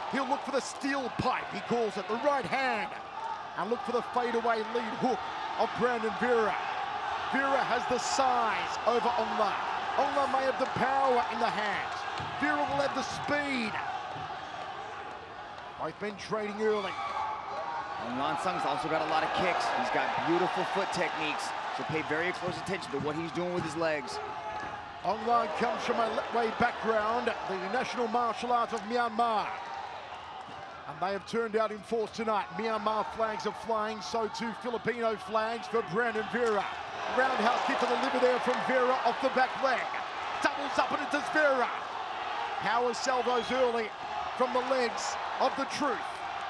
He'll look for the steel pipe, he calls it, the right hand. And look for the fadeaway lead hook of Brandon Vera. Vera has the size over Ong La. Ong La may have the power in the hands. Vera will have the speed. Both men trading early. Ong La Sung's also got a lot of kicks. He's got beautiful foot techniques, so pay very close attention to what he's doing with his legs. Ong La comes from a Letway background, the National Martial Arts of Myanmar. And they have turned out in force tonight. Myanmar flags are flying, so too Filipino flags for Brandon Vera. Roundhouse kick to the liver there from Vera off the back leg. Doubles up and it does Vera. Power salvos early from the legs of the Truth.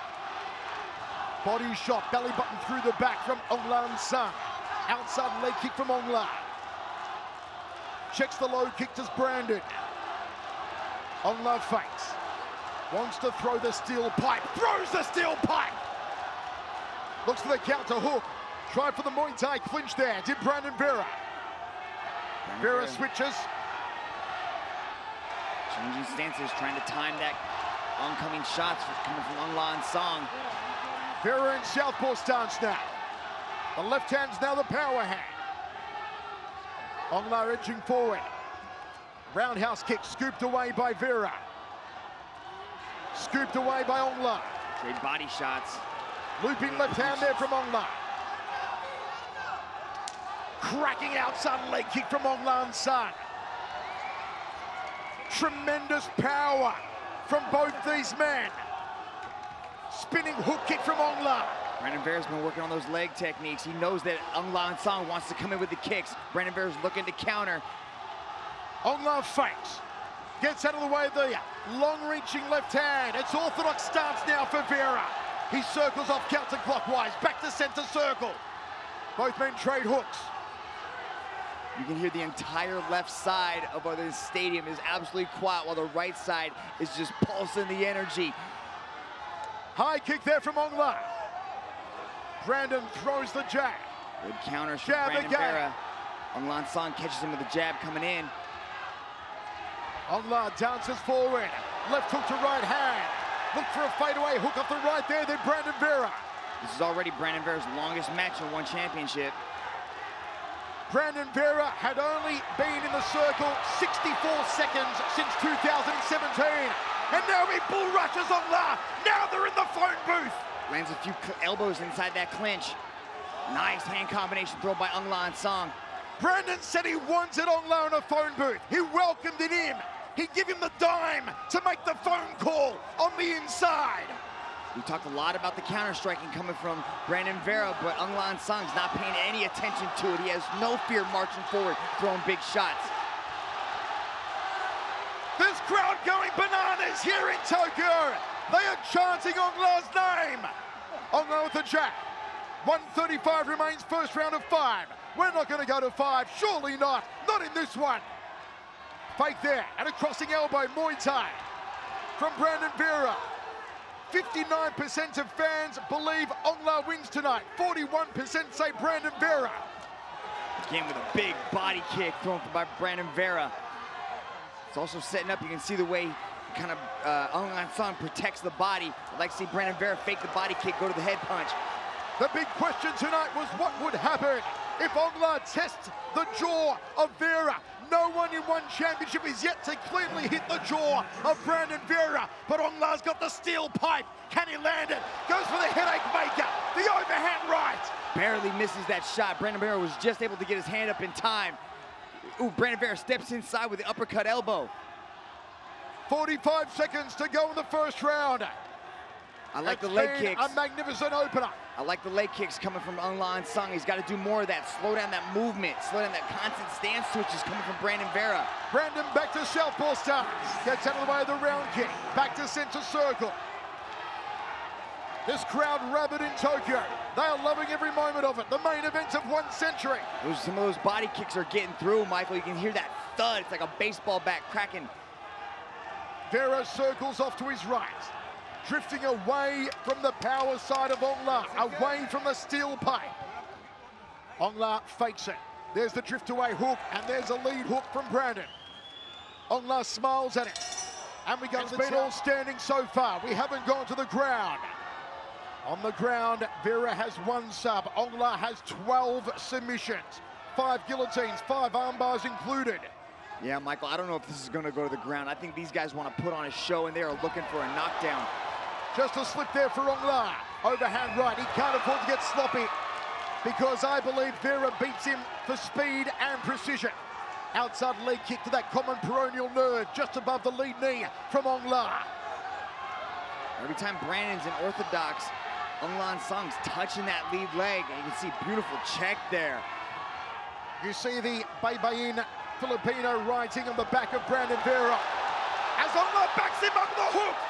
Body shot, belly button through the back from Ong La Sung. Outside leg kick from Ong La. Checks the low kick to Brandon. Ong La fakes. Wants to throw the steel pipe. Throws the steel pipe! Looks for the counter hook. Try for the Muay Thai clinch there. Did Brandon Vera. Vera switches. Changing stances, trying to time that oncoming shots coming from Ong La Sung. Vera in southpaw stance now. The left hand's now the power hand. Ong La edging forward. Roundhouse kick scooped away by Vera. Scooped away by Ong La. Trade body shots. Looping left hand there from Ong La. Cracking outside leg kick from Ong La Sung. Tremendous power from both these men. Spinning hook kick from Ong La. Brandon Vera's been working on those leg techniques. He knows that Ong La Sung wants to come in with the kicks. Brandon Vera's looking to counter. Ong La fakes. Gets out of the way of the long-reaching left hand. It's orthodox stance now for Vera. He circles off counterclockwise, back to center circle. Both men trade hooks. You can hear the entire left side of this stadium is absolutely quiet while the right side is just pulsing the energy. High kick there from Ong La. Brandon throws the jab. Good counters from Jab Brandon again. Vera. Ong La Sung catches him with a jab coming in. Ong La dances forward. Left hook to right hand. Look for a fadeaway hook off the right there, then Brandon Vera. This is already Brandon Vera's longest match in one championship. Brandon Vera had only been in the circle 64 seconds since 2017. And now he bull rushes Ong La. Now they're in the phone booth. Lands a few elbows inside that clinch. Nice hand combination thrown by Ong La Sung. Brandon said he wanted Ong La in a phone booth. He welcomed it in. He'd give him the dime to make the phone call on the inside. We talked a lot about the counter striking coming from Brandon Vera, but Ong La Sung's not paying any attention to it. He has no fear marching forward, throwing big shots. This crowd going bananas here in Tokyo. They are chanting Ong La's name. Ong La with the jab. 1:35 remains, first round of 5. We're not going to go to 5, surely not. Not in this one. Fake there, and a crossing elbow, Muay Thai from Brandon Vera. 59% of fans believe Ong La wins tonight. 41% say Brandon Vera. Again with a big body kick thrown by Brandon Vera. It's also setting up, you can see the way kind of Ong La Sung protects the body. I'd like to see Brandon Vera fake the body kick, go to the head punch. The big question tonight was what would happen if Ong La tests the jaw of Vera. No one in one championship is yet to cleanly hit the jaw of Brandon Vera, but Ong La's got the steel pipe. Can he land it? Goes for the headache maker, the overhand right. Barely misses that shot. Brandon Vera was just able to get his hand up in time. Ooh, Brandon Vera steps inside with the uppercut elbow. 45 seconds to go in the first round. I like the leg kicks. A magnificent opener. I like the leg kicks coming from Ong La Sung. He's got to do more of that. Slow down that movement. Slow down that constant stance switches coming from Brandon Vera. Brandon back to southpaw stance. Gets out of the way of the round kick. Back to center circle. This crowd rabid in Tokyo. They are loving every moment of it. The main event of 1 century. Some of those body kicks are getting through, Michael. You can hear that thud. It's like a baseball bat cracking. Vera circles off to his right. Drifting away from the power side of Ong La, away from the steel pipe. Ong La fakes it. There's the drift away hook, and there's a lead hook from Brandon. Ong La smiles at it. And we go to the been all standing so far. We haven't gone to the ground. On the ground, Vera has 1 sub. Ong La has 12 submissions. 5 guillotines, 5 armbars included. Yeah, Michael, I don't know if this is going to go to the ground. I think these guys want to put on a show, and they are looking for a knockdown. Just a slip there for Ong La. Overhand right. He can't afford to get sloppy because I believe Vera beats him for speed and precision. Outside leg kick to that common peroneal nerve just above the lead knee from Ong La. Every time Brandon's in orthodox, Ong La Song's touching that lead leg, and you can see beautiful check there. You see the Baybayin Filipino writing on the back of Brandon Vera as Ong La backs him up with a hook.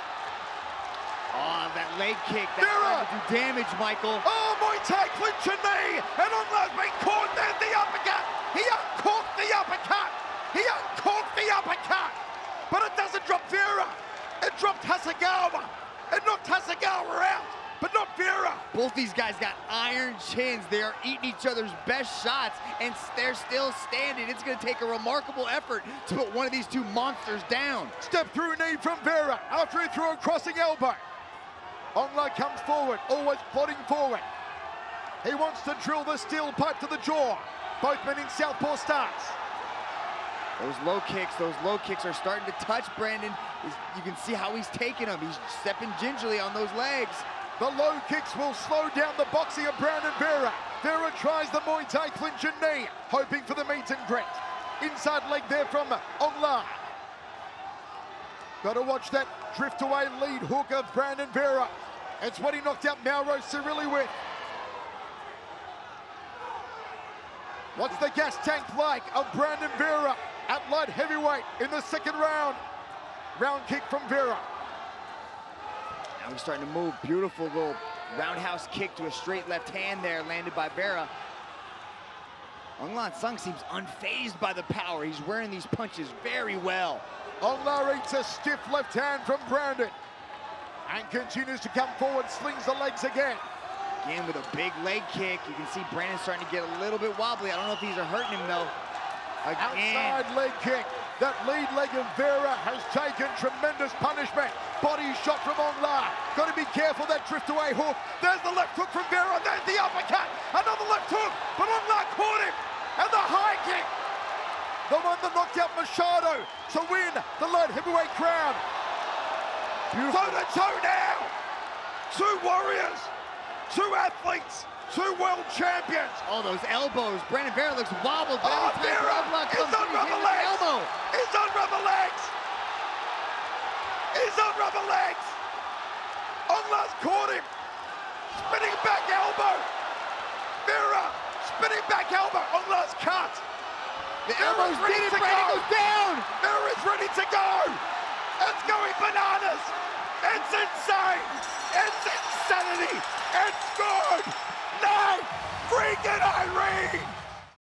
Oh, that leg kick, that's Vera! going to do damage, Michael. Oh, Muay Thai clinch a knee, and Ong La's been caught. There's the uppercut. He uncorked the uppercut. He uncorked the uppercut. But it doesn't drop Vera. It dropped Hasegawa. It knocked Hasegawa out, but not Vera. Both these guys got iron chins. They are eating each other's best shots, and they're still standing. It's going to take a remarkable effort to put one of these two monsters down. Step through knee from Vera after he threw a crossing elbow. Ong La comes forward, always plodding forward. He wants to drill the steel pipe to the jaw. Both men in southpaw stance. Those low kicks are starting to touch Brandon. You can see how he's taking them. He's stepping gingerly on those legs. The low kicks will slow down the boxing of Brandon Vera. Vera tries the Muay Thai clinch and knee, hoping for the meet and greet. Inside leg there from Ong La. Got to watch that drift away lead hook of Brandon Vera. It's what he knocked out Mauro Cirilli with. What's the gas tank like of Brandon Vera at light heavyweight in the 2nd round? Round kick from Vera. Now he's starting to move. Beautiful little roundhouse kick to a straight left hand there, landed by Vera. Ong La Song seems unfazed by the power. He's wearing these punches very well. Ong La eats a stiff left hand from Brandon and continues to come forward, slings the legs again. Again with a big leg kick. You can see Brandon starting to get a little bit wobbly. I don't know if these are hurting him though. Again. Outside leg kick. That lead leg of Vera has taken tremendous punishment. Body shot from Ong La. Got to be careful that drift away hook. There's the left hook from Vera. There's the uppercut. Another left hook, but Ong La caught him. And the high kick. The one that knocked out Machado to win the light heavyweight crown. Toe to toe now. 2 warriors, 2 athletes, 2 world champions. Oh, those elbows. Brandon Vera looks wobbled. Oh, Vera is on rubber legs. Elbow. He's on rubber legs. He's on rubber legs. Ong La's caught him. Spinning back elbow. Vera, spinning back elbow. Ong La's cut. The elbow's ready to go. Brandon goes down. Vera's ready to go. It's going bananas.